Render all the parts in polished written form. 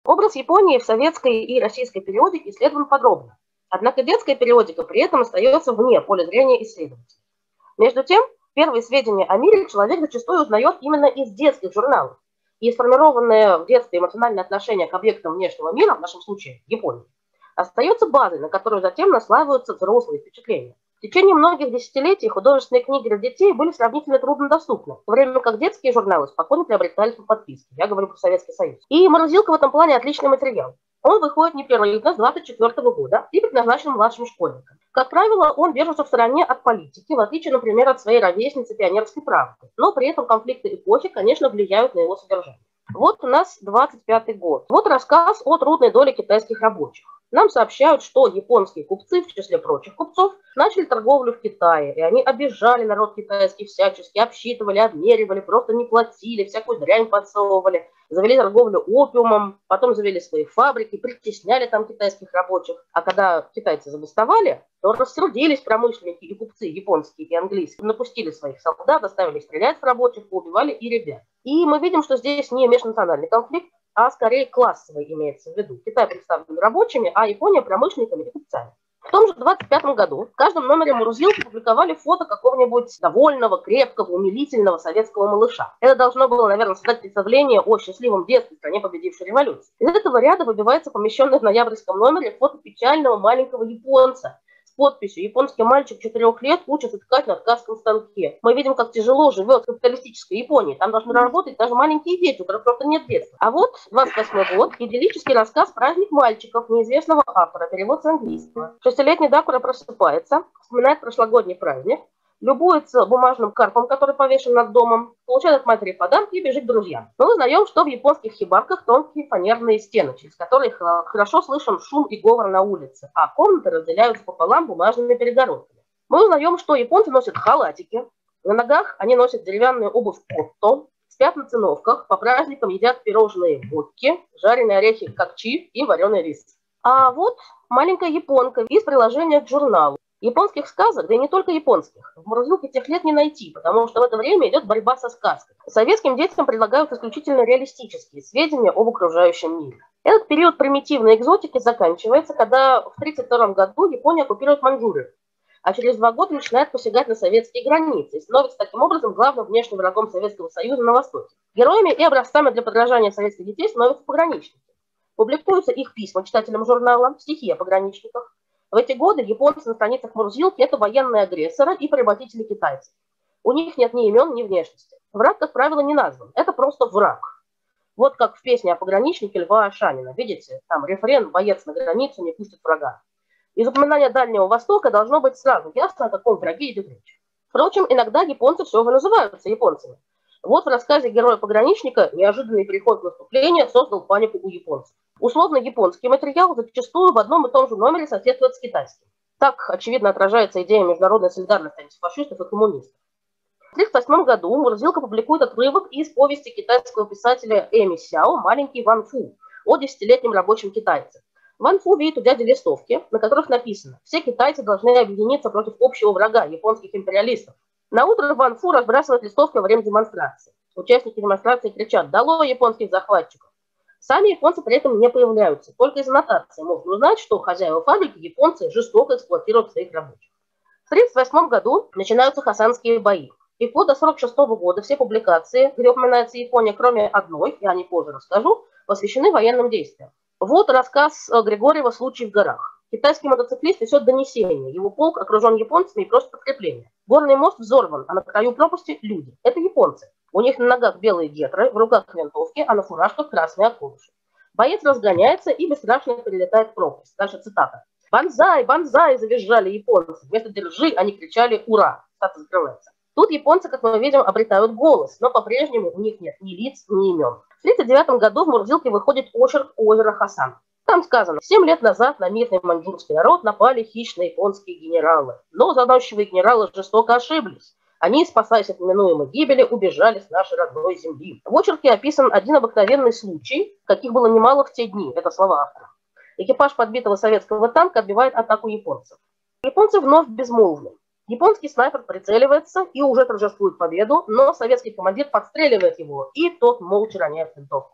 Образ Японии в советской и российской периодике исследован подробно. Однако детская периодика при этом остается вне поля зрения исследователей. Между тем, первые сведения о мире человек зачастую узнает именно из детских журналов. И сформированное в детстве эмоциональное отношение к объектам внешнего мира, в нашем случае Японии, остается базой, на которую затем наслаиваются взрослые впечатления. В течение многих десятилетий художественные книги для детей были сравнительно труднодоступны, в то время как детские журналы спокойно приобретались по подписке. Я говорю про Советский Союз. И «Морозилка» в этом плане отличный материал. Он выходит непрерывно с 1924 года и предназначен младшим школьникам. Как правило, он держится в стороне от политики, в отличие, например, от своей ровесницы «Пионерской правды». Но при этом конфликты эпохи, конечно, влияют на его содержание. Вот у нас 25-й год. Вот рассказ о трудной доле китайских рабочих. Нам сообщают, что японские купцы, в числе прочих купцов, начали торговлю в Китае, и они обижали народ китайский всячески, обсчитывали, обмеривали, просто не платили, всякую дрянь подсовывали, завели торговлю опиумом, потом завели свои фабрики, притесняли там китайских рабочих. А когда китайцы забастовали, то рассердились промышленники и купцы японские и английские, напустили своих солдат, заставили стрелять в рабочих, поубивали и ребят. И мы видим, что здесь не межнациональный конфликт, а скорее классовый имеется в виду. Китай представлен рабочими, а Япония промышленниками и купцами. В том же 25-м году в каждом номере «Морозилки» публиковали фото какого-нибудь довольного, крепкого, умилительного советского малыша. Это должно было, наверное, создать представление о счастливом детстве в стране победившей революции. Из этого ряда выбивается помещенный в ноябрьском номере фото печального маленького японца с подписью «Японский мальчик 4 лет учится ткать на ткацком станке». Мы видим, как тяжело живет капиталистическая Япония. Там должны работать даже маленькие дети, у которых просто нет детства. А вот 28-й год, идиллический рассказ «Праздник мальчиков» неизвестного автора, перевод с английского. Шестилетний Дакура просыпается, вспоминает прошлогодний праздник, любуется бумажным карпом, который повешен над домом, получает от матери подарки и бежит к друзьям. Мы узнаем, что в японских хибарках тонкие фанерные стены, через которые хорошо слышен шум и говор на улице, а комнаты разделяются пополам бумажными перегородками. Мы узнаем, что японцы носят халатики, на ногах они носят деревянную обувь котто, спят на циновках, по праздникам едят пирожные водки, жареные орехи кокчи и вареный рис. А вот маленькая японка из приложения к журналу. Японских сказок, да и не только японских, в «Морозилке» тех лет не найти, потому что в это время идет борьба со сказкой. Советским детям предлагают исключительно реалистические сведения об окружающем мире. Этот период примитивной экзотики заканчивается, когда в 1932 году Япония оккупирует Маньчжурию, а через 2 года начинает посягать на советские границы и становится таким образом главным внешним врагом Советского Союза на Востоке. Героями и образцами для подражания советских детей становятся пограничники. Публикуются их письма читателям журнала, стихи о пограничниках. В эти годы японцы на страницах «Морозилки» – это военные агрессоры и поработители китайцев. У них нет ни имен, ни внешности. Враг, как правило, не назван. Это просто враг. Вот как в песне о пограничнике Льва Ашанина. Видите, там рефрен «Боец на границу не пустит врага». Из упоминания Дальнего Востока должно быть сразу ясно, о каком враге идет речь. Впрочем, иногда японцы все же называются японцами. Вот в рассказе героя-пограничника «Неожиданный переход к наступлению» создал панику у японцев. Условно японский материал зачастую в одном и том же номере соседствует с китайским. Так, очевидно, отражается идея международной солидарности антифашистов и коммунистов. В 1938 году «Морозилка» публикует отрывок из повести китайского писателя Эми Сяо «Маленький Ван Фу» о 10-летнем рабочем китайце. Ван Фу видит у дяди листовки, на которых написано: «Все китайцы должны объединиться против общего врага, японских империалистов». Наутро Ван Фу разбрасывает листовки во время демонстрации. Участники демонстрации кричат: «Долой японских захватчиков!». Сами японцы при этом не появляются. Только из аннотации можно узнать, что хозяева фабрики японцы жестоко эксплуатируют своих рабочих. В 1938 году начинаются хасанские бои. И вплоть до 1946 года все публикации, где упоминается Япония, кроме одной, я о ней позже расскажу, посвящены военным действиям. Вот рассказ Григорьева «Случай в горах». Китайский мотоциклист несет донесение. Его полк окружен японцами и просит подкрепления. Горный мост взорван, а на краю пропасти люди. Это японцы. У них на ногах белые гетры, в руках винтовки, а на фуражках красные околыши. Боец разгоняется и бесстрашно перелетает в пропасть. Дальше цитата. «Бонзай, бонзай!» завизжали японцы. Вместо «держи» они кричали «ура!». Цитата закрывается. Тут японцы, как мы видим, обретают голос, но по-прежнему у них нет ни лиц, ни имен. В 1939 году в «Морозилке» выходит очерк «Озеро Хасан». Там сказано: 7 лет назад на мирный маньчжурский народ напали хищные японские генералы. Но заносчивые генералы жестоко ошиблись. Они, спасаясь от неминуемой гибели, убежали с нашей родной земли. В очерке описан один обыкновенный случай, каких было немало в те дни. Это слова автора. Экипаж подбитого советского танка отбивает атаку японцев. Японцы вновь безмолвны. Японский снайпер прицеливается и уже торжествует победу, но советский командир подстреливает его, и тот молча роняет винтовку.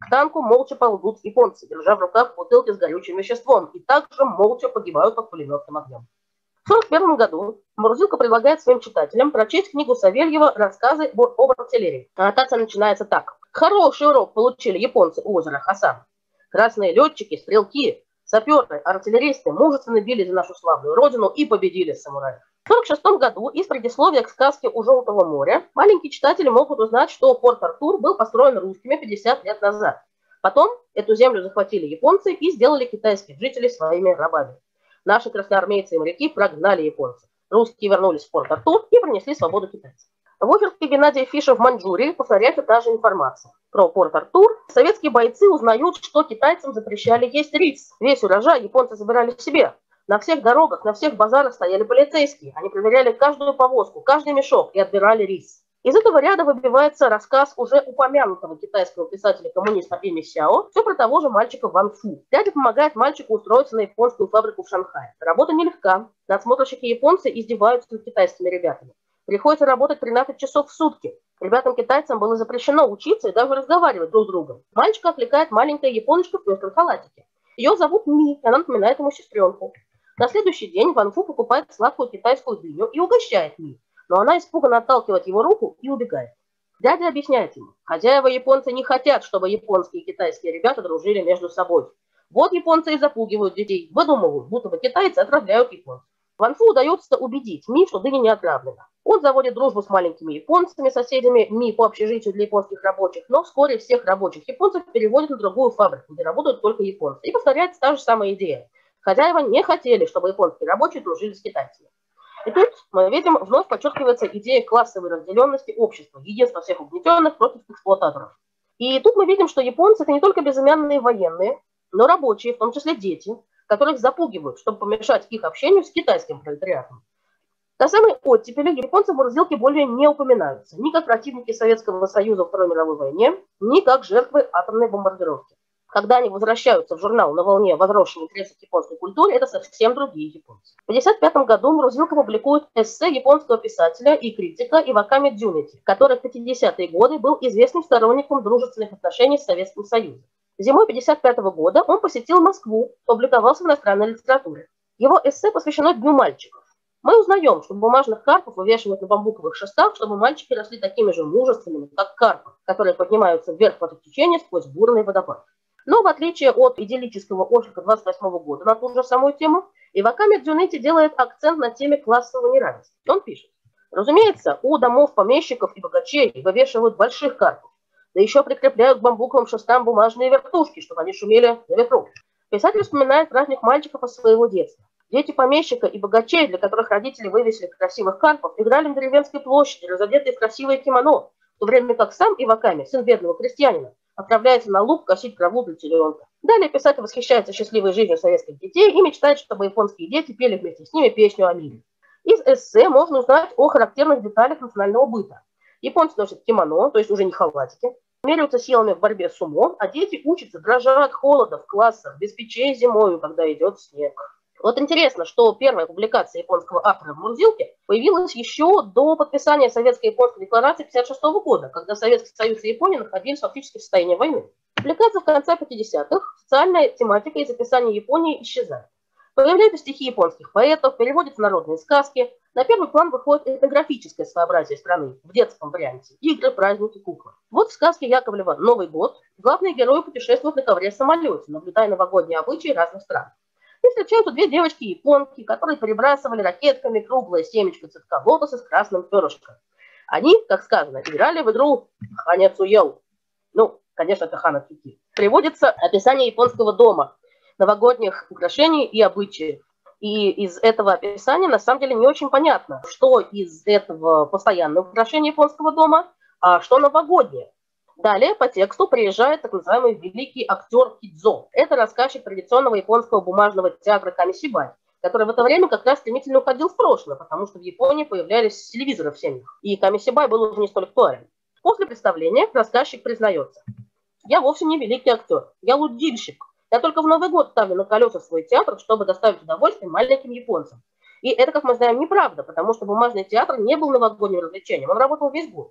К танку молча ползут японцы, держа в руках бутылки с горючим веществом, и также молча погибают под пулеметным огнем. В 1941 году Мурзилка предлагает своим читателям прочесть книгу Савельева «Рассказы об артиллерии». Аннотация начинается так. Хороший урок получили японцы у озера Хасан. Красные летчики, стрелки, саперы, артиллеристы мужественно били за нашу славную родину и победили самураев. В 1946 году из предисловия к сказке «У Желтого моря» маленькие читатели могут узнать, что Порт-Артур был построен русскими 50 лет назад. Потом эту землю захватили японцы и сделали китайских жителей своими рабами. Наши красноармейцы и моряки прогнали японцев. Русские вернулись в Порт-Артур и принесли свободу китайцам. В оферте Геннадия Фиша в Маньчжурии повторяется та же информация. Про Порт-Артур советские бойцы узнают, что китайцам запрещали есть рис. Весь урожай японцы забирали себе. На всех дорогах, на всех базарах стояли полицейские. Они проверяли каждую повозку, каждый мешок и отбирали рис. Из этого ряда выбивается рассказ уже упомянутого китайского писателя-коммуниста Эми Сяо, все про того же мальчика Ван Фу. Дядя помогает мальчику устроиться на японскую фабрику в Шанхае. Работа нелегка. Надсмотрщики-японцы издеваются над китайскими ребятами. Приходится работать 13 часов в сутки. Ребятам-китайцам было запрещено учиться и даже разговаривать друг с другом. Мальчика отвлекает маленькая японочка в пестром халатике. Ее зовут Ми, и она напоминает ему сестренку. На следующий день Ван Фу покупает сладкую китайскую дыню и угощает Ми, но она испуганно отталкивает его руку и убегает. Дядя объясняет ему, хозяева японцы не хотят, чтобы японские и китайские ребята дружили между собой. Вот японцы и запугивают детей, выдумывают, будто бы китайцы отравляют японцев. Ван Фу удается убедить Ми, что дыня не отравлена. Он заводит дружбу с маленькими японцами, соседями Ми по общежитию для японских рабочих, но вскоре всех рабочих японцев переводят на другую фабрику, где работают только японцы. И повторяется та же самая идея. Хозяева не хотели, чтобы японские рабочие дружили с китайцами. И тут мы видим, вновь подчеркивается идея классовой разделенности общества, единства всех угнетенных против эксплуататоров. И тут мы видим, что японцы – это не только безымянные военные, но рабочие, в том числе дети, которых запугивают, чтобы помешать их общению с китайским пролетариатом. До самой оттепели японцы в Мурзилке более не упоминаются ни как противники Советского Союза во Второй мировой войне, ни как жертвы атомной бомбардировки. Когда они возвращаются в журнал на волне возросшего интереса к японской культуре, это совсем другие японцы. В 1955 году Мурзилка публикует эссе японского писателя и критика Иваками Дзюнити, который в 50-е годы был известным сторонником дружественных отношений с Советским Союзом. Зимой 1955 года он посетил Москву, публиковался в иностранной литературе. Его эссе посвящено Дню мальчиков. Мы узнаем, что бумажных карпов вывешивают на бамбуковых шестах, чтобы мальчики росли такими же мужественными, как карпы, которые поднимаются вверх против течения сквозь бурный водопад. Но в отличие от идиллического очерка 28 года на ту же самую тему, Иваками Дзюнити делает акцент на теме классового неравенства. Он пишет: разумеется, у домов помещиков и богачей вывешивают больших карпов, да еще прикрепляют к бамбуковым шестам бумажные вертушки, чтобы они шумели на ветру. Писатель вспоминает праздник мальчиков из своего детства. Дети помещика и богачей, для которых родители вывесили красивых карпов, играли на деревенской площади, разодетые в красивое кимоно, в то время как сам Иваками, сын бедного крестьянина, отправляется на луг косить траву для теленка. Далее писатель восхищается счастливой жизнью советских детей и мечтает, чтобы японские дети пели вместе с ними песню о мире. Из эссе можно узнать о характерных деталях национального быта. Японцы носят кимоно, то есть уже не халатики, меряются силами в борьбе с сумо, а дети учатся, дрожа от холода в классах, без печей зимою, когда идет снег. Вот интересно, что первая публикация японского автора в Мурзилке появилась еще до подписания Советско-японской декларации 1956 года, когда Советский Союз и Япония находились фактически в состоянии войны. Публикация в конце 50-х, социальная тематика из описания Японии исчезает. Появляются стихи японских поэтов, переводятся народные сказки. На первый план выходит этнографическое своеобразие страны в детском варианте. Игры, праздники, куклы. Вот в сказке Яковлева «Новый год» главные герои путешествуют на ковре-самолете, наблюдая новогодние обычаи разных стран. И встречаются две девочки-японки, которые перебрасывали ракетками круглое семечко цветка лотоса с красным перышком. Они, как сказано, играли в игру «Ханецуел». Ну, конечно, это Хана-Цуки. Приводится описание японского дома, новогодних украшений и обычаев. И из этого описания на самом деле не очень понятно, что из этого постоянного украшения японского дома, а что новогоднее. Далее по тексту приезжает так называемый великий актер Кидзо. Это рассказчик традиционного японского бумажного театра Камисибай, который в это время как раз стремительно уходил в прошлое, потому что в Японии появлялись телевизоры в семьях, и Камисибай был уже не столь актуален. После представления рассказчик признается: «Я вовсе не великий актер, я лудильщик. Я только в Новый год ставлю на колеса свой театр, чтобы доставить удовольствие маленьким японцам». И это, как мы знаем, неправда, потому что бумажный театр не был новогодним развлечением, он работал весь год.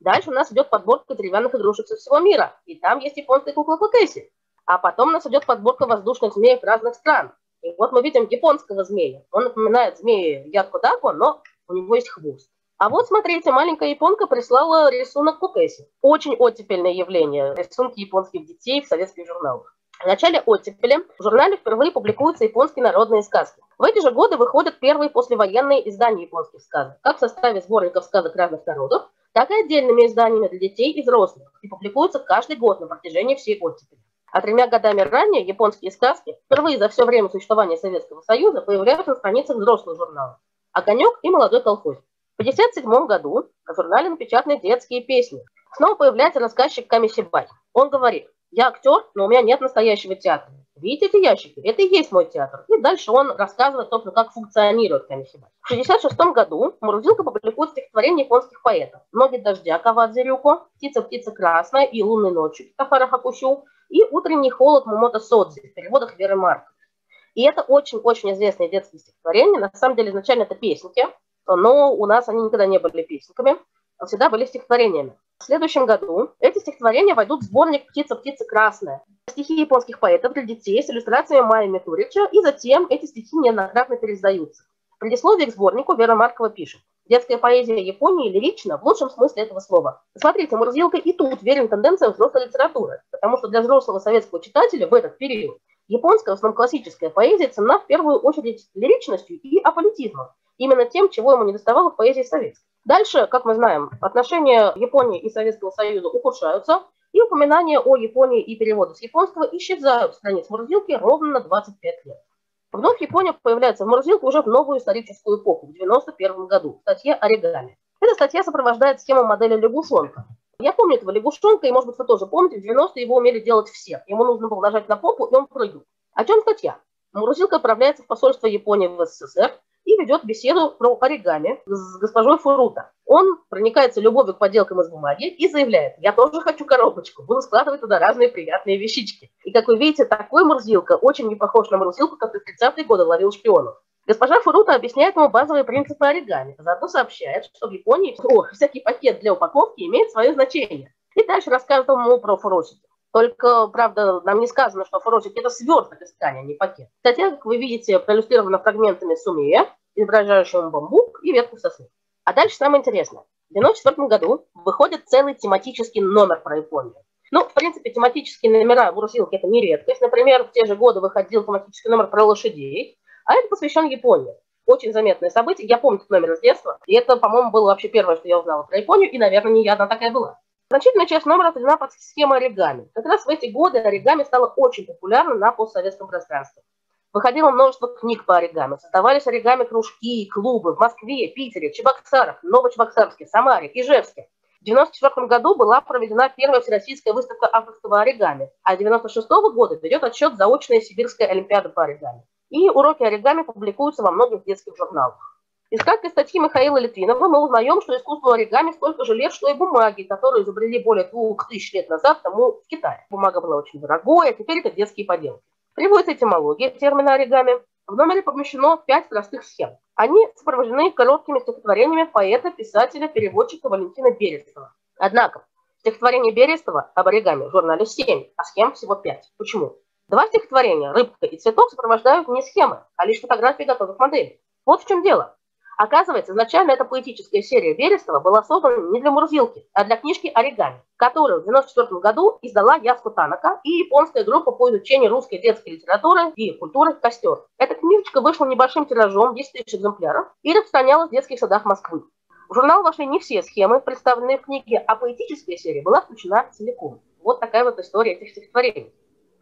Дальше у нас идет подборка деревянных игрушек со всего мира. И там есть японская кукла Кокэси. А потом у нас идет подборка воздушных змеев разных стран. И вот мы видим японского змея. Он напоминает змеи Ядко-Дако, но у него есть хвост. А вот смотрите, маленькая японка прислала рисунок Кокэси. Очень оттепельное явление. Рисунки японских детей в советских журналах. В начале оттепели в журнале впервые публикуются японские народные сказки. В эти же годы выходят первые послевоенные издания японских сказок, как в составе сборников сказок разных народов, так и отдельными изданиями для детей и взрослых, и публикуются каждый год на протяжении всей оттепели. А 3 годами ранее японские сказки впервые за все время существования Советского Союза появляются на страницах взрослых журналов «Огонек» и «Молодой колхозник». В 1957 году в журнале напечатаны детские песни. Снова появляется рассказчик Камисибай. Он говорит: «Я актер, но у меня нет настоящего театра. Видите эти ящики? Это и есть мой театр». И дальше он рассказывает, собственно, как функционирует Камисибай. В 1966 году Мурзилка публикует стихотворение японских поэтов: «Ноги дождя» Кавадзе Рюко, «Птица красная» и «Лунной ночью» Китахара Хакусю и «Утренний холод» Момото Содзи в переводах Веры Марковой. И это очень-очень известные детские стихотворения. На самом деле изначально это песенки, но у нас они никогда не были песенками, а всегда были стихотворениями. В следующем году эти стихотворения войдут в сборник «Птица красная». Стихи японских поэтов для детей с иллюстрациями Майи Митурича, и затем эти стихи неоднократно переиздаются. В предисловии к сборнику Вера Маркова пишет: «Детская поэзия Японии лирична в лучшем смысле этого слова». Смотрите, Мурзилка и тут верен тенденциям взрослой литературы, потому что для взрослого советского читателя в этот период японская, в основном классическая поэзия, ценна в первую очередь лиричностью и аполитизмом, именно тем, чего ему недоставало в поэзии советской. Дальше, как мы знаем, отношения Японии и Советского Союза ухудшаются, и упоминания о Японии и переводы с японского исчезают с страниц Мурзилки ровно на 25 лет. Вновь Япония появляется в Мурзилке уже в новую историческую эпоху, в 1991 году, в статье «Оригами». Эта статья сопровождает схему модели лягушонка. Я помню этого лягушонка, и, может быть, вы тоже помните, в 90-е его умели делать все. Ему нужно было нажать на попу, и он прыгнул. О чем статья? Мурзилка отправляется в посольство Японии в СССР и ведет беседу про оригами с госпожой Фурута. Он проникается любовью к поделкам из бумаги и заявляет: «Я тоже хочу коробочку, буду складывать туда разные приятные вещички». И, как вы видите, такой Мурзилка очень не похож на Мурзилку, как в 30-е годы ловил шпионов. Госпожа Фурута объясняет ему базовые принципы оригами, а заодно сообщает, что в Японии всякий пакет для упаковки имеет свое значение. И дальше рассказывает ему про фуросики. Только, правда, нам не сказано, что фуросики – это сверток из ткани, а не пакет. Статья, как вы видите, проиллюстрирована фрагментами сумие, изображающим бамбук и ветку сосны. А дальше самое интересное. В 1994 году выходит целый тематический номер про Японию. Ну, в принципе, тематические номера в Мурзилке – это не редкость. Например, в те же годы выходил тематический номер про лошадей, а это посвящен Японии. Очень заметное событие. Я помню этот номер с детства, и это, по-моему, было вообще первое, что я узнала про Японию, и, наверное, не я одна такая была. Значительная часть номера отведена под схему оригами. Как раз в эти годы оригами стало очень популярно на постсоветском пространстве. Выходило множество книг по оригами, создавались оригами-кружки, клубы в Москве, Питере, Чебоксарах, Новочебоксарске, Самаре, Ижевске. В 1994 году была проведена первая всероссийская выставка авторского оригами, а с 1996 года ведет отсчет заочная Сибирская олимпиада по оригами. И уроки оригами публикуются во многих детских журналах. Из краткой статьи Михаила Литвинова мы узнаем, что искусство оригами столько же лет, что и бумаги, которые изобрели более 2000 лет назад тому в Китае. Бумага была очень дорогой, а теперь это детские поделки. Приводится этимология термина оригами. В номере помещено 5 простых схем. Они сопровождены короткими стихотворениями поэта, писателя, переводчика Валентина Берестова. Однако стихотворение Берестова об оригами в журнале 7, а схем всего 5. Почему? 2 стихотворения «Рыбка» и «Цветок» сопровождают не схемы, а лишь фотографии готовых моделей. Вот в чем дело. Оказывается, изначально эта поэтическая серия Берестова была создана не для Мурзилки, а для книжки «Оригами», которую в 1994 году издала Ясу Танака и японская группа по изучению русской детской литературы и культуры «Костер». Эта книжечка вышла небольшим тиражом, 10 тысяч экземпляров, и распространялась в детских садах Москвы. В журнал вошли не все схемы, представленные в книге, а поэтическая серия была включена целиком. Вот такая вот история этих стихотворений.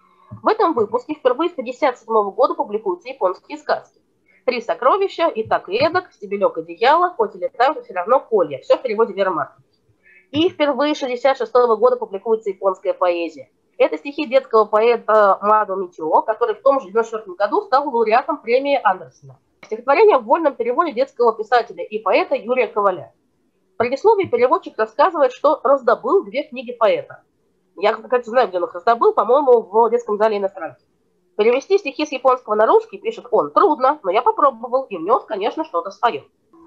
В этом выпуске впервые с 1957 года публикуются японские сказки. 3 сокровища, и так и эдак, стебелек одеяла, хоть и летают, и все равно колья. Все в переводе Веры Марковой. И впервые с 1966 года публикуется японская поэзия. Это стихи детского поэта Мадо Мичио, который в том же 1994 году стал лауреатом премии Андерсена. Стихотворение в вольном переводе детского писателя и поэта Юрия Коваля. В предисловии переводчик рассказывает, что раздобыл 2 книги поэта. Я, кстати, знаю, где он их раздобыл, по-моему, в детском зале иностранцев. Перевести стихи с японского на русский, пишет он, трудно, но я попробовал и внес, конечно, что-то свое.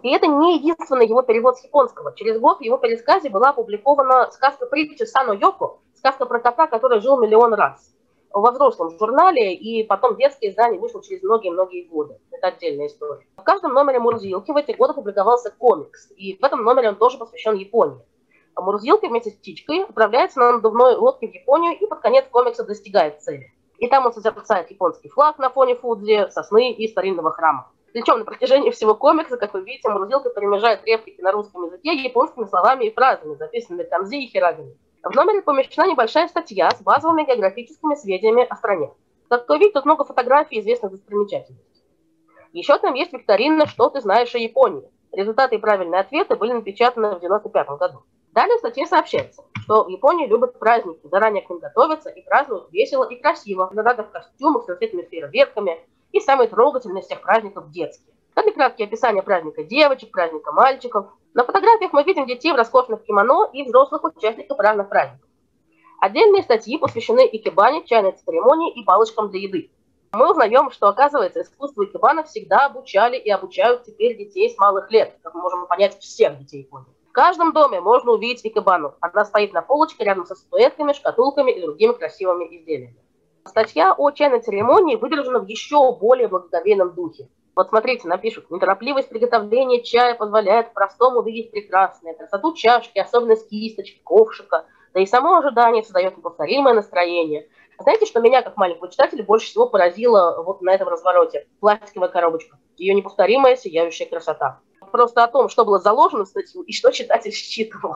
И это не единственный его перевод с японского. Через год в его пересказе была опубликована сказка-притча Сано Йоко, сказка про кота, который жил миллион раз, во взрослом журнале, и потом детское издание вышло через многие-многие годы. Это отдельная история. В каждом номере Мурзилки в эти годы публиковался комикс, и в этом номере он тоже посвящен Японии. А Мурзилка вместе с птичкой отправляется на надувной лодке в Японию и под конец комикса достигает цели. И там он созерцает японский флаг на фоне Фудзи, сосны и старинного храма. Причем на протяжении всего комикса, как вы видите, Мурзилка перемежает реплики на русском языке японскими словами и фразами, записанными канзи и хирагами. В номере помещена небольшая статья с базовыми географическими сведениями о стране. Как вы видите, тут много фотографий известных достопримечательностей. Еще там есть викторина «Что ты знаешь о Японии?». Результаты и правильные ответы были напечатаны в 1995 году. Далее в статье сообщается, что в Японии любят праздники, заранее к ним готовятся и празднуют весело и красиво, в нарядах костюмах с различными фейерверками, и самые трогательные из тех праздников детские. Это краткие описания праздника девочек, праздника мальчиков. На фотографиях мы видим детей в роскошных кимоно и взрослых участников разных праздников. Отдельные статьи посвящены икебане, чайной церемонии и палочкам для еды. Мы узнаем, что, оказывается, искусство икебана всегда обучали и обучают теперь детей с малых лет, как мы можем понять, всех детей Японии. В каждом доме можно увидеть икебану. Она стоит на полочке рядом со статуэтками, шкатулками и другими красивыми изделиями. Статья о чайной церемонии выдержана в еще более благоговейном духе. Вот смотрите, напишут: неторопливость приготовления чая позволяет простому увидеть прекрасное, красоту чашки, особенность кисточки, ковшика, да и само ожидание создает неповторимое настроение. Знаете, что меня, как маленького читателя, больше всего поразило вот на этом развороте? Пластиковая коробочка. Ее неповторимая сияющая красота. Просто о том, что было заложено в статью и что читатель считывал.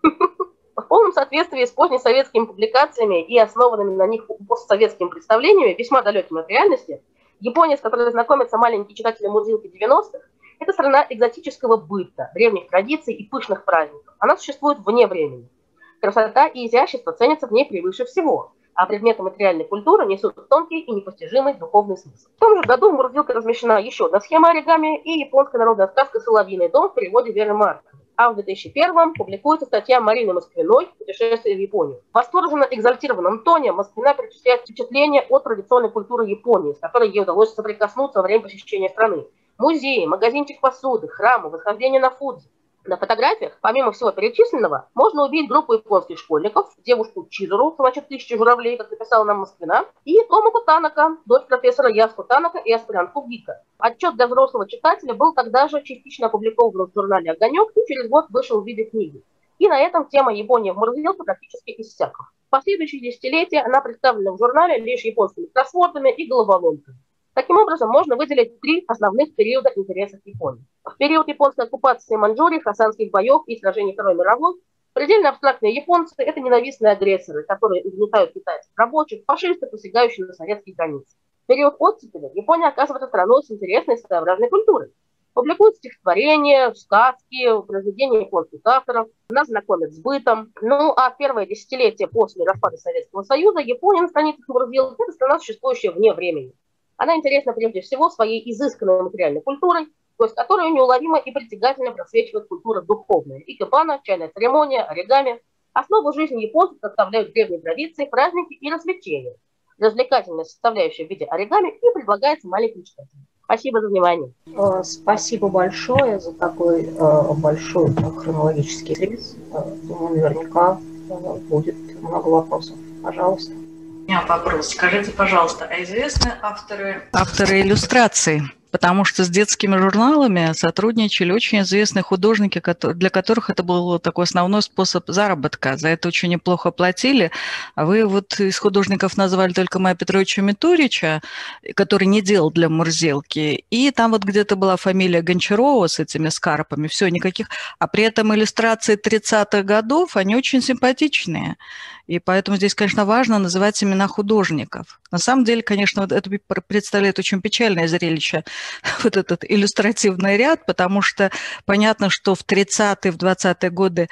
В полном соответствии с позднесоветскими публикациями и основанными на них постсоветскими представлениями, весьма далекими от реальности, Япония, с которой знакомятся маленькие читатели Мурзилки 90-х, это страна экзотического быта, древних традиций и пышных праздников. Она существует вне времени. Красота и изящество ценятся в ней превыше всего, а предметы материальной культуры несут тонкий и непостижимый духовный смысл. В том же году в Мурзилке размещена еще одна схема оригами и японская народная сказка «Соловьиный дом» в переводе Веры Марковой. А в 2001-м публикуется статья Марины Москвиной «Путешествие в Японию». В восторженно экзальтированном тоне Москвина перечисляет впечатления от традиционной культуры Японии, с которой ей удалось соприкоснуться во время посещения страны. Музеи, магазинчик посуды, храмы, восхождение на Фудзи. На фотографиях, помимо всего перечисленного, можно увидеть группу японских школьников, девушку Чизуру, значит, 1000 журавлей, как написала нам Москвина, и Томоку Танака, дочь профессора Яску Танака и аспирантку ГИКа. Отчет для взрослого читателя был тогда же частично опубликован в журнале «Огонек» и через год вышел в виде книги. И на этом тема Японии в Мурзилке практически иссякла. В последующие десятилетия она представлена в журнале лишь японскими кроссвордами и головоломками. Таким образом, можно выделить 3 основных периода интересов Японии. В период японской оккупации Маньчжурии, хасанских боев и сражений Второй мировой предельно абстрактные японцы – это ненавистные агрессоры, которые угнетают китайских рабочих, фашисты, посягающие на советские границы. В период оттепели Япония оказывается страной с интересной своеобразной культурой. Публикуют стихотворения, сказки, произведения японских авторов, нас знакомят с бытом. Ну а первое десятилетие после распада Советского Союза Япония на страницах Мурзилки – это страна, существующая вне времени. Она интересна прежде всего своей изысканной материальной культурой, сквозь которую неуловимо и притягательно просвечивает культура духовная. Икебана, чайная церемония, оригами. Основу жизни японцев составляют древние традиции, праздники и развлечения. Развлекательная составляющая в виде оригами и предлагается маленьким читателям. Спасибо за внимание. Спасибо большое за такой большой хронологический рис. Думаю, наверняка будет много вопросов. Пожалуйста. У меня вопрос. Скажите, пожалуйста, а известны авторы иллюстраций? Потому что с детскими журналами сотрудничали очень известные художники, для которых это был такой основной способ заработка. За это очень неплохо платили. А вы вот из художников назвали только Мая Петровича Митурича, который не делал для Мурзилки. И там вот где-то была фамилия Гончарова с этими скарпами. Все, никаких. А при этом иллюстрации 30-х годов, они очень симпатичные. И поэтому здесь, конечно, важно называть имена художников. На самом деле, конечно, вот это представляет очень печальное зрелище, вот этот иллюстративный ряд, потому что понятно, что в 30-е, в 20-е годы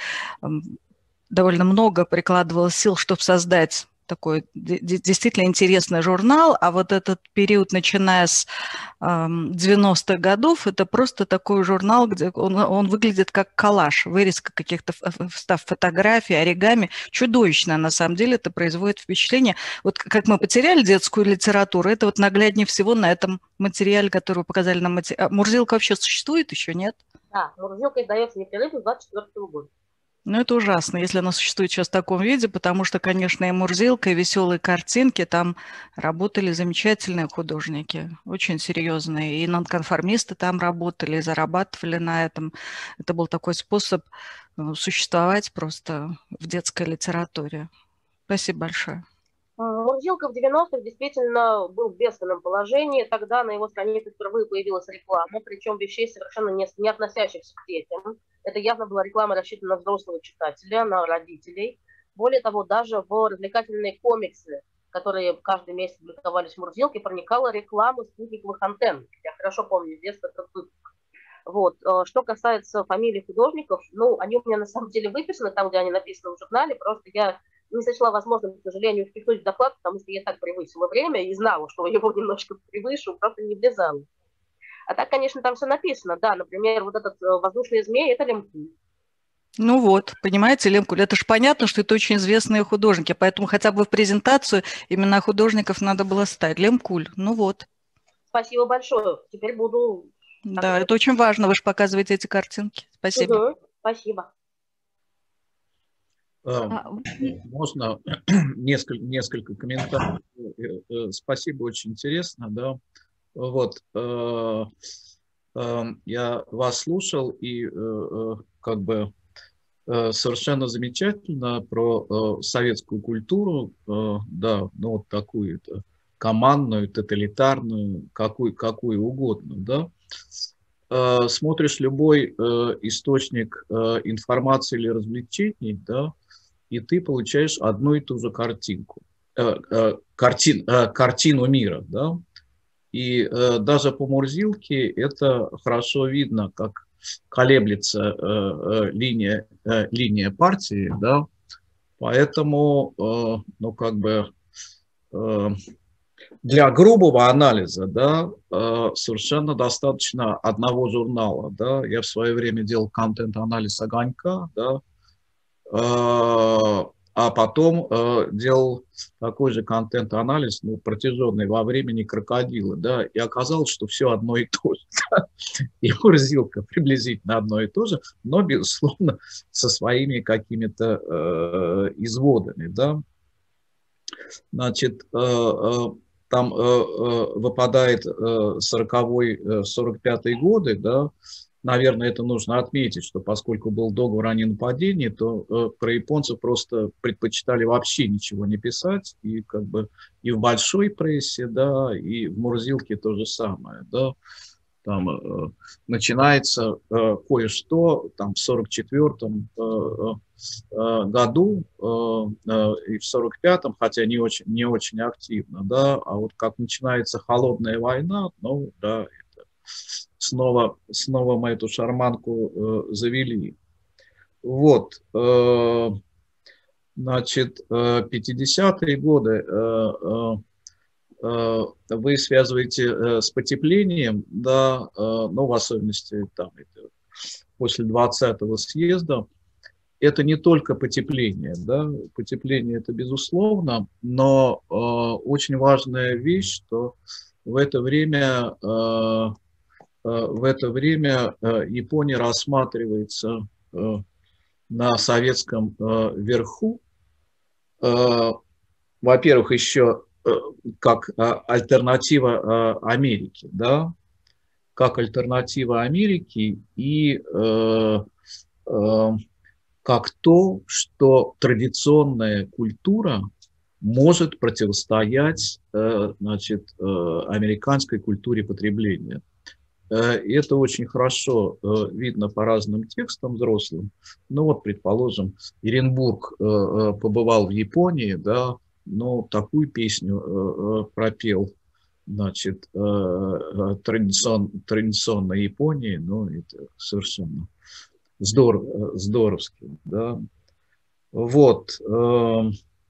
довольно много прикладывалось сил, чтобы создать такой действительно интересный журнал, а вот этот период, начиная с 90-х годов, это просто такой журнал, где он выглядит как коллаж, вырезка каких-то фотографий, оригами. Чудовищно, на самом деле, это производит впечатление. Вот как мы потеряли детскую литературу, это вот нагляднее всего на этом материале, который вы показали нам. Мурзилка вообще существует еще, нет? Мурзилка издается непрерывно с 24 года. Ну, это ужасно, если она существует сейчас в таком виде, потому что, конечно, и Мурзилка, и веселые картинки, там работали замечательные художники, очень серьезные, и нонконформисты там работали, и зарабатывали на этом. Это был такой способ существовать просто в детской литературе. Спасибо большое. Мурзилка в 90-х действительно был в бедственном положении. Тогда на его странице впервые появилась реклама, причем вещей, совершенно не относящихся к детям. Это явно была реклама, рассчитана на взрослого читателя, на родителей. Более того, даже в развлекательные комиксы, которые каждый месяц публиковались в Мурзилке, проникала реклама спутниковых антенн. Я хорошо помню с детства этот выпуск. Вот. Что касается фамилий художников, ну, они у меня на самом деле выписаны там, где они написаны в журнале, просто я не сочла возможным, к сожалению, впихнуть в доклад, потому что я так превысила время и знала, что его немножко превышу, просто не влезала. А так, конечно, там все написано. Да, например, вот этот воздушный змей – это Лемкуль. Ну вот, понимаете, Лемкуль, это же понятно, что это очень известные художники, поэтому хотя бы в презентацию имена художников надо было ставить. Лемкуль, ну вот. Спасибо большое. Теперь буду... Да, это очень важно, вы же показываете эти картинки. Спасибо. Угу, спасибо. Можно несколько комментариев? Спасибо, очень интересно, да. Вот, я вас слушал, и как бы совершенно замечательно про советскую культуру, да, ну вот такую командную, тоталитарную, какую угодно, да. Смотришь любой источник информации или развлечений, да, и ты получаешь одну и ту же картинку, картину мира, да. И даже по Мурзилке это хорошо видно, как колеблется линия партии, да. Поэтому, ну, как бы для грубого анализа, да, совершенно достаточно одного журнала, да. Я в свое время делал контент-анализ «Огонька», да, а потом делал такой же контент-анализ, ну, протяженный во времени «Крокодила», да, и оказалось, что все одно и то же. Да? И Мурзилка приблизительно одно и то же, но, безусловно, со своими какими-то изводами, да. Значит, там выпадает 40-й, 45-й годы, да. Наверное, это нужно отметить, что поскольку был договор о ненападении, то про японцев просто предпочитали вообще ничего не писать, и как бы и в большой прессе, да, и в Мурзилке то же самое, да. Там начинается кое-что там в 44-м году и в 45-м, хотя не очень активно, да, а вот как начинается холодная война, ну да, это снова мы эту шарманку завели. Вот, значит, 50-е годы вы связываете с потеплением, да, ну, в особенности там, после 20-го съезда. Это не только потепление, да, потепление это безусловно, но очень важная вещь, что в это время Япония рассматривается на советском верху, во-первых, еще как альтернатива Америке, да, как альтернатива Америке и как то, что традиционная культура может противостоять, значит, американской культуре потребления. Это очень хорошо видно по разным текстам взрослым. Ну вот, предположим, Эренбург побывал в Японии, да, но такую песню пропел, значит, традиционной Японии, ну, это совершенно здоровски, да. Вот. В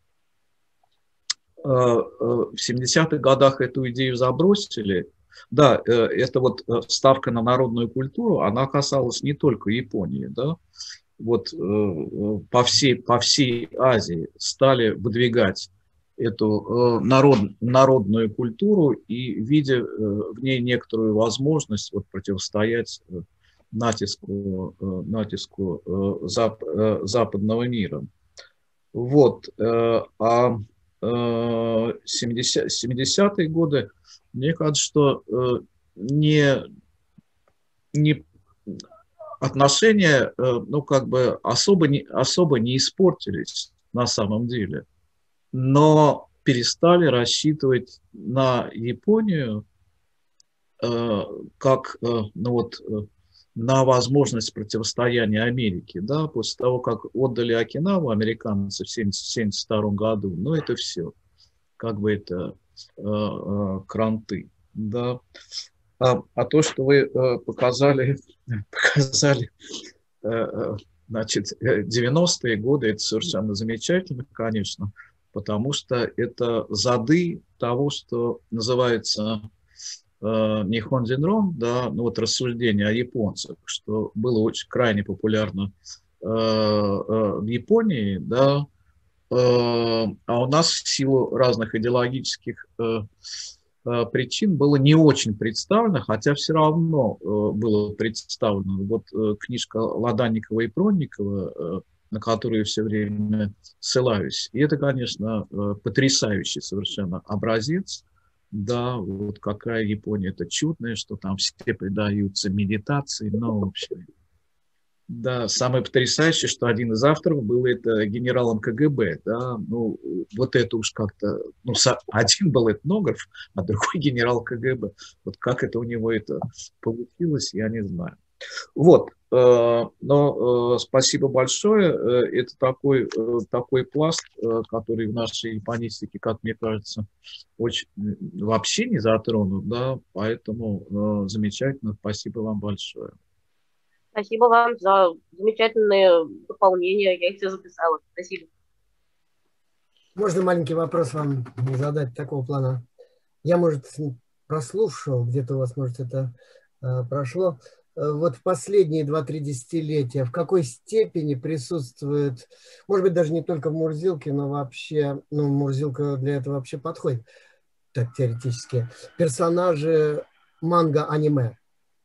70-х годах эту идею забросили. Да, это вот ставка на народную культуру, она касалась не только Японии, да. Вот по всей Азии стали выдвигать эту народную культуру и видя в ней некоторую возможность вот противостоять натиску западного мира. Вот. А 70-е годы, мне кажется, что отношения, ну, как бы особо не испортились на самом деле, но перестали рассчитывать на Японию как, ну, вот, на возможность противостояния Америке, да, после того, как отдали Окинаву американцы в 1972 году, ну, это все, как бы это кранты, да. А то, что вы показали, значит, 90-е годы, это совершенно замечательно, конечно, потому что это зады того, что называется Нихонзинрон, да, ну вот рассуждение о японцах, что было очень крайне популярно в Японии, да, а у нас в силу разных идеологических причин было не очень представлено, хотя все равно было представлено. Вот книжка Ладанникова и Пронникова, на которую я все время ссылаюсь, и это, конечно, потрясающий совершенно образец. Да, вот какая Япония, это чудная, что там все предаются медитации, но, в общем, да, самое потрясающее, что один из авторов был это генералом КГБ, да, ну, вот это уж как-то, ну, один был этнограф, а другой генерал КГБ, вот как это у него это получилось, я не знаю. Вот, но спасибо большое, это такой пласт, который в нашей японистике, как мне кажется, очень вообще не затронут, да, поэтому замечательно, спасибо вам большое. Спасибо вам за замечательные дополнения, я их все записала. Спасибо. Можно маленький вопрос вам задать такого плана? Я, может, прослушал, где-то у вас, может, это прошло. Вот в последние 2-3 десятилетия в какой степени присутствует, может быть, даже не только в Мурзилке, но вообще, ну, Мурзилка для этого вообще подходит, так теоретически, персонажи манго-аниме?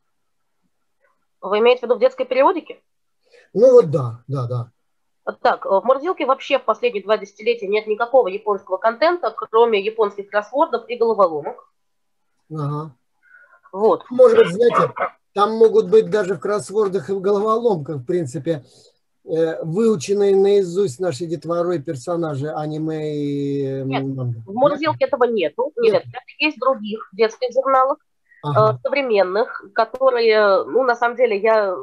Вы имеете в виду в детской периодике? Ну вот да. Так, в Мурзилке вообще в последние 2 десятилетия нет никакого японского контента, кроме японских кроссвордов и головоломок. Ага. Вот. Может быть, знаете, там могут быть даже в кроссвордах и в головоломках, в принципе, выученные наизусть нашей детворой персонажи аниме и манго. В Мурзилке этого нету. Нет, это есть в других детских журналах, современных, которые, ну, на самом деле, я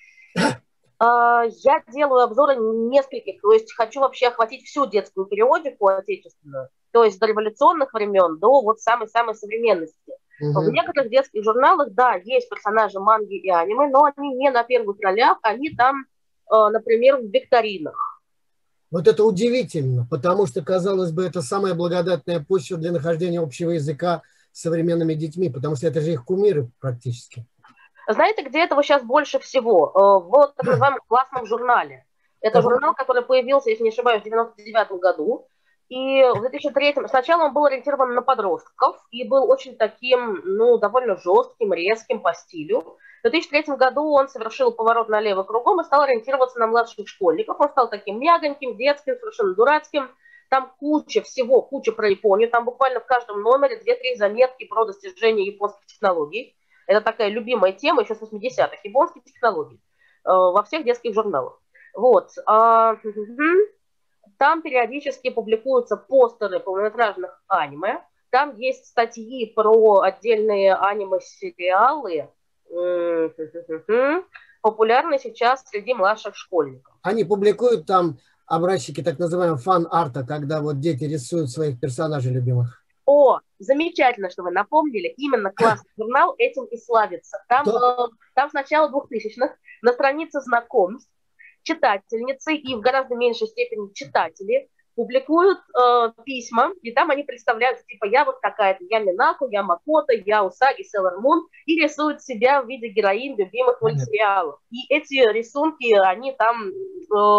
делаю обзоры нескольких, то есть хочу вообще охватить всю детскую периодику отечественную, то есть до революционных времен до вот самой-самой современности. В некоторых детских журналах, да, есть персонажи манги и аниме, но они не на первых ролях, они там, например, в викторинах. Вот это удивительно, потому что, казалось бы, это самая благодатная почва для нахождения общего языка с современными детьми, потому что это же их кумиры практически. Знаете, где этого сейчас больше всего? В так называемом классном журнале. Это журнал, который появился, если не ошибаюсь, в 1999 году. И в 2003 сначала он был ориентирован на подростков и был очень таким, ну, довольно жестким, резким по стилю. В 2003 году он совершил поворот налево кругом и стал ориентироваться на младших школьников. Он стал таким мягоньким, детским, совершенно дурацким. Там куча всего, куча про Японию. Там буквально в каждом номере 2-3 заметки про достижения японских технологий. Это такая любимая тема еще с 80-х. Японские технологии во всех детских журналах. Вот. Там периодически публикуются постеры полнометражных аниме. Там есть статьи про отдельные аниме-сериалы, популярные сейчас среди младших школьников. Они публикуют там образчики так называемого фан-арта, когда вот дети рисуют своих персонажей любимых. О, замечательно, что вы напомнили. Именно классный журнал этим и славится. Там с начала 2000-х на странице знакомств читательницы и в гораздо меньшей степени читатели публикуют письма, и там они представляют, типа, я вот такая-то, я Минако, я Макото, я Усаги, Сейлор Мун, и рисуют себя в виде героинь любимых мультсериалов. И эти рисунки, они там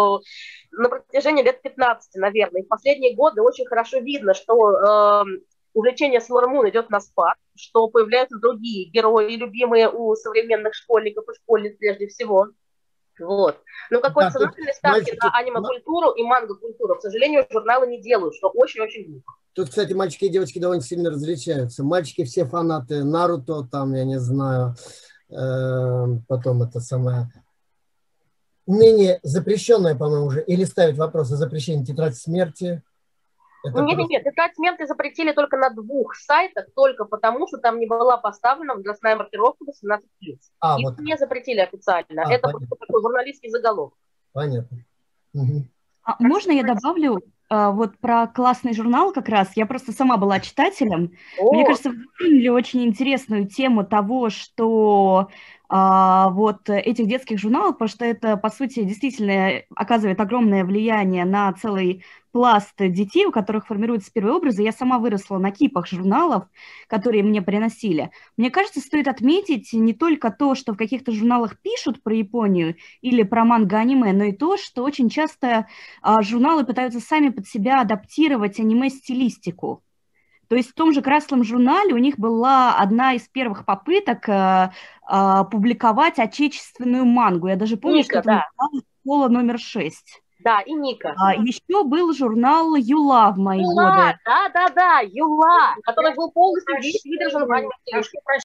на протяжении лет 15, наверное. И в последние годы очень хорошо видно, что увлечение Sailor Moon идет на спад, что появляются другие герои, любимые у современных школьников и школьниц прежде всего. Вот. Но какой-то сознательной ставки на аниме-культуру и манго-культуру, к сожалению, журналы не делают, что очень-очень глупо. Тут, кстати, мальчики и девочки довольно сильно различаются. Мальчики все фанаты Наруто, там, я не знаю, потом это самое... Ныне запрещенное, по-моему, уже, или ставить вопрос о запрещении «Тетрадь смерти». Нет, «Тетрадь смерти» запретили только на 2 сайтах, только потому, что там не была поставлена возрастная маркировка 18+. Их вот не запретили официально. Это понятно. просто такой журналистский заголовок. Понятно. Угу. Можно я добавлю вот про классный журнал как раз? Я просто сама была читателем. Мне кажется, вы затронули очень интересную тему того, что вот этих детских журналов, потому что это, по сути, действительно оказывает огромное влияние на целый пласт детей, у которых формируются первые образы. Я сама выросла на кипах журналов, которые мне приносили. Мне кажется, стоит отметить не только то, что в каких-то журналах пишут про Японию или про манго-аниме, но и то, что очень часто журналы пытаются сами под себя адаптировать аниме-стилистику. То есть в том же «Красном журнале» у них была одна из первых попыток публиковать отечественную мангу. Я даже помню, Ника, что это называлось «Школа номер 6». Да, и Ника. Еще был журнал «Юла» в мои годы. Да, «Юла», который был полностью выдержан в аниме.